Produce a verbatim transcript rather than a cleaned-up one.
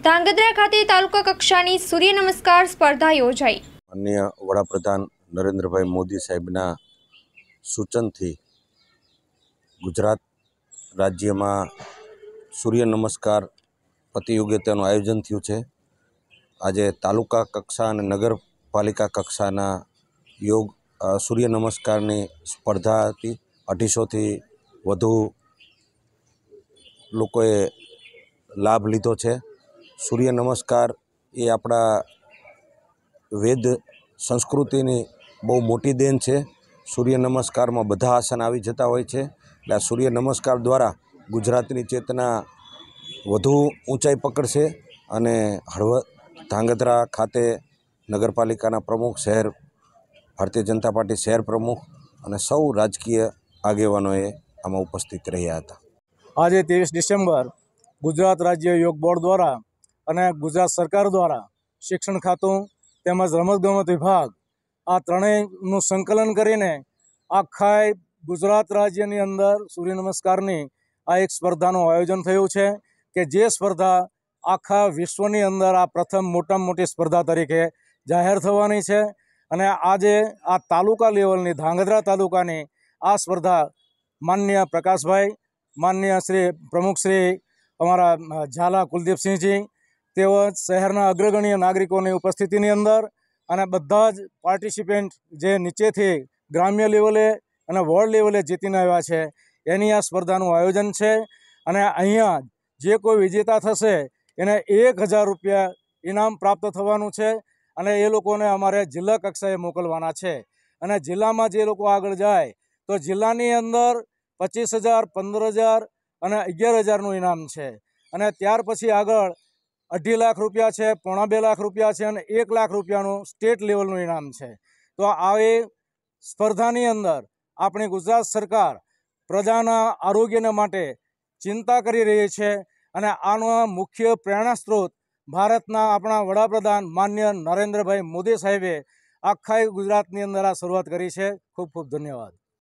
ધાંગધ્રા ખાતે તાલુકા કક્ષાની સૂર્ય નમસ્કાર સ્પર્ધા યોજાઈ। માનનીય વડાપ્રધાન નરેન્દ્રભાઈ મોદી સાહેબના સૂચનથી ગુજરાત રાજ્યમાં સૂર્ય નમસ્કાર પ્રતિયોગિતાનું આયોજન થયું છે। આજે તાલુકા કક્ષા અને નગરપાલિકા કક્ષાના યોગ સૂર્ય નમસ્કારની સ્પર્ધા હતી। અઢીસોથી વધુ લોકોએ લાભ લીધો છે। સૂર્ય નમસ્કાર એ આપણા વેદ સંસ્કૃતિની બહુ મોટી દેન છે। સૂર્ય નમસ્કારમાં બધા આસન આવી જતા હોય છે, એટલે આ સૂર્ય નમસ્કાર દ્વારા ગુજરાતની ચેતના વધુ ઊંચાઈ પકડશે અને હળવદ ધાંગધ્રા ખાતે નગરપાલિકાના પ્રમુખ, શહેર ભારતીય જનતા પાર્ટી શહેર પ્રમુખ અને સૌ રાજકીય આગેવાનોએ આમાં ઉપસ્થિત રહ્યા હતા। આજે ત્રેવીસ ડિસેમ્બર ગુજરાત રાજ્ય યોગ બોર્ડ દ્વારા અને ગુજરાત સરકાર દ્વારા શિક્ષણ ખાતું તેમજ રમતગમત વિભાગ આ ત્રણેયનું સંકલન કરીને આખા ગુજરાત રાજ્યની અંદર સૂર્ય નમસ્કારની આ એક સ્પર્ધાનું આયોજન થયું છે કે જે સ્પર્ધા આખા વિશ્વની અંદર આ પ્રથમ મોટામાં મોટી સ્પર્ધા તરીકે જાહેર થવાની છે। અને આજે આ તાલુકા લેવલની ધાંગધ્રા તાલુકાની આ સ્પર્ધા માનનીય પ્રકાશભાઈ, માનનીય શ્રી પ્રમુખ શ્રી અમારા ઝાલા કુલદીપસિંહજી, તેઓ શહેરના અગ્રગણ્ય નાગરિકોની ઉપસ્થિતિની અંદર અને બધા જ પાર્ટિસિપેન્ટ જે નીચેથી ગ્રામ્ય લેવલે અને વોર્ડ લેવલે જીતીને આવ્યા છે એની આ સ્પર્ધાનું આયોજન છે। અને અહીંયા જે કોઈ વિજેતા થશે એને એક હજાર રૂપિયા ઇનામ પ્રાપ્ત થવાનું છે અને એ લોકોને અમારે જિલ્લા કક્ષાએ મોકલવાના છે। અને જિલ્લામાં જે લોકો આગળ જાય તો જિલ્લાની અંદર પચીસ હજાર, પંદર હજાર અને અગિયાર હજારનું ઇનામ છે। અને ત્યાર પછી આગળ અઢી લાખ રૂપિયા છે, પોણા બે લાખ રૂપિયા છે અને એક લાખ રૂપિયાનું સ્ટેટ લેવલનું ઇનામ છે। તો આવી સ્પર્ધાની અંદર આપણી ગુજરાત સરકાર પ્રજાના આરોગ્યને માટે ચિંતા કરી રહી છે અને આનો મુખ્ય પ્રેરણા સ્ત્રોત ભારતના આપણા વડાપ્રધાન માનનીય નરેન્દ્રભાઈ મોદી સાહેબે આખા ગુજરાતની અંદર આ શરૂઆત કરી છે। ખૂબ ખૂબ ધન્યવાદ।